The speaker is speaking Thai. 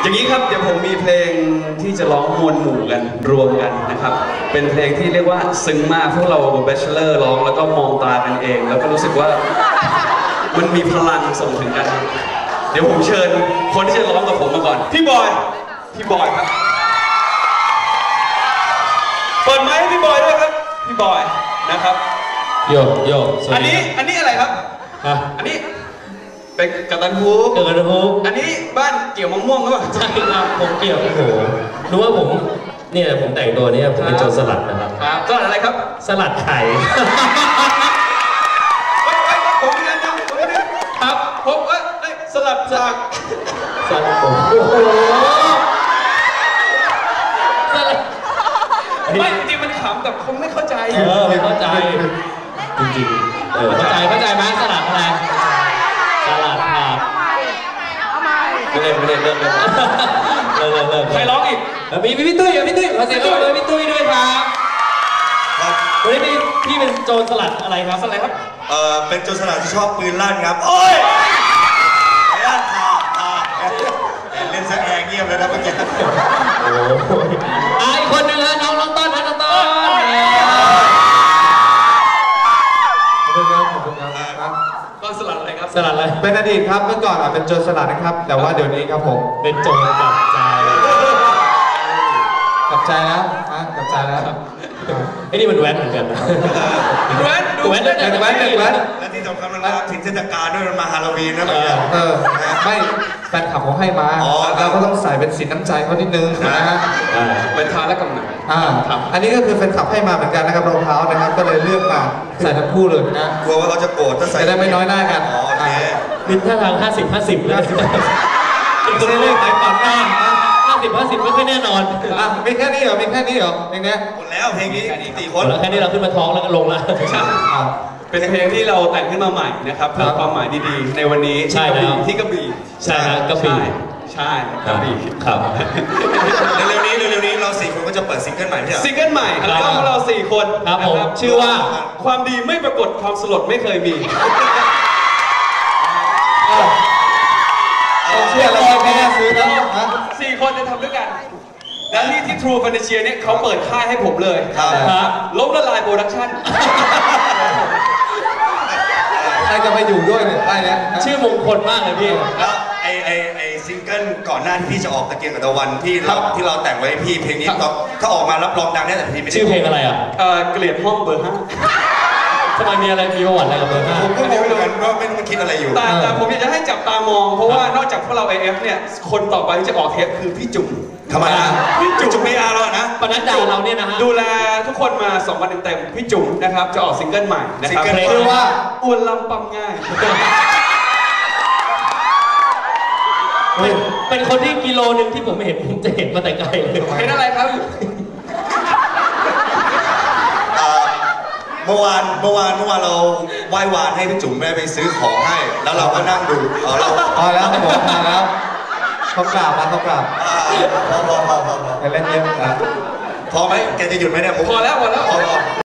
อย่างนี้ครับเดี๋ยวผมมีเพลงที่จะร้องมวลหมู่กันรวมกันนะครับเป็นเพลงที่เรียกว่าซึ้งมากพวกเราแบชเลอร์ร้องแล้วก็มองตากันเองแล้วก็รู้สึกว่ามันมีพลังส่งถึงกันเดี๋ยวผมเชิญคนที่จะร้องกับผมมาก่อนพี่บอยครับเปิดไมค์ให้พี่บอยด้วยครับพี่บอยนะครับโยอันนี้อะไรครับอันนี้เป็นกัปตันฮูกอันนี้บ้านเกี่ยวมะม่วงหรือเปล่าใช่ครับผมเกี่ยวโอ้โหรู้ว่าผมเนี่ยผมแต่งตัวนี้ผมเป็นโจรสลัดนะครับสลัดอะไรครับสลัดไข่ผมนี่นะครับผมสลัดจากสลัดโอ้โหไม่จริงมันขำแต่คงไม่เข้าใจไม่เข้าใจจริงๆเข้าใจไหมสลัดอะไรสลัดผักไม่เล่นเลิกใครร้องอีกมีพี่ตุ้ยขอเสียงปรบมือพี่ตุ้ยด้วยครับวันนี้พี่เป็นโจรสลัดอะไรครับสลัดครับเป็นโจรสลัดที่ชอบปืนลั่นครับโอ้ยลั่นเล่นซะแองเงียบเลยนะเมื่อกี้โอ้ยอีกคนนึงฮะน้องต้นขอบคุณครับก็สลัดอะไรครับสลัดอะไรเป็นอดีตครับเมื่อก่อนเป็นโจรสลัดนะครับแต่ว่าเดี๋ยวนี้ครับผมเป็นโจรกลับใจแล้วกลับใจแล้วไอ้นี่มันแว้นเหมือนกันนะแว้นและที่สำคัญมันรับถึงเทศกาลด้วยมันมาฮาโลวีนนะไม่แฟนคลับเขาให้มาเราก็ต้องใส่เป็นสีน้ำใจเขานิดนึงนะฮะเป็นทาและกำเนิดอันนี้ก็คือแฟนคลับให้มาเหมือนกันนะครับรองเท้านะครับก็เลยเลือกมาใส่ทั้งคู่เลยนะกลัวว่าเขาจะโกรธถ้าใส่ได้ไม่น้อยหน้ากันมีท่าทาง50-50นะอีกคนเลือกไหนก่อนหน้า 50ไม่ค่อยแน่นอนมีแค่นี้เหรอเพลงนี้หมดแล้วเพลงนี้4 คนแล้วแค่นี้เราขึ้นมาท้องแล้วก็ลงแล้วเป็นเพลงที่เราแต่งขึ้นมาใหม่นะครับเพื่อความหมายดีๆในวันนี้ที่กระบี่ใช่กระบี่ใช่กระบี่ครับเร็วๆนี้เรา4 คนก็จะเปิดซิงเกิลใหม่ใช่ไหมซิงเกิลใหม่ของเรา4 คนนะครับชื่อว่าความดีไม่ปรากฏความสลดไม่เคยมีเชื่อเราไม่น่าซื้อแล้ว 4 คนจะทำด้วยกันและที่ True Financial เนี่ยเขาเปิดค่ายให้ผมเลยล้มละลายโปรดักชั่นใครจะไปอยู่ด้วยเนี่ยค่ายนี้ชื่อมงคลมากเลยพี่แล้วไอซิงเกิลก่อนหน้าที่พี่จะออกตะเกียงกับตะวันที่เราแต่งไว้พี่เพลงนี้ถ้าออกมารับรองดังแน่แต่พี่ไม่ได้ชื่อเพลงอะไรเกลียดห้องเบอร์ 5 ทำไมมีประวัติอะไรกับเบอร์ 5 ผมก็ไม่รู้กันว่าไม่รู้มันคิดอะไรอยู่แต่ผมอยากจะให้จับตามองเพราะว่านอกจากพวกเรา AF เนี่ยคนต่อไปที่จะออกเทปคือพี่จุ๋มทำไมพี่จุ๋มไม่เอาแล้วนะปนัดดาเราเนี่ยนะฮะดูแลทุกคนมา2 วันเต็มๆพี่จุ๋มนะครับจะออกซิงเกิลใหม่นะครับเพลงว่าอ้วนลำปั๊มง่ายเป็นคนที่กิโลนึงที่ผมเห็นผมจะเห็นมาแต่ไกลเลยเห็นอะไรครับเมื่อวานเราไหว้วานให้พี่จุ๋มไปซื้อของให้แล้วเราก็นั่งดูแล้วผมมาแล้วเขากราบพอเล่นเยอะพอไหมแกจะหยุดไหมเนี่ยพอแล้ว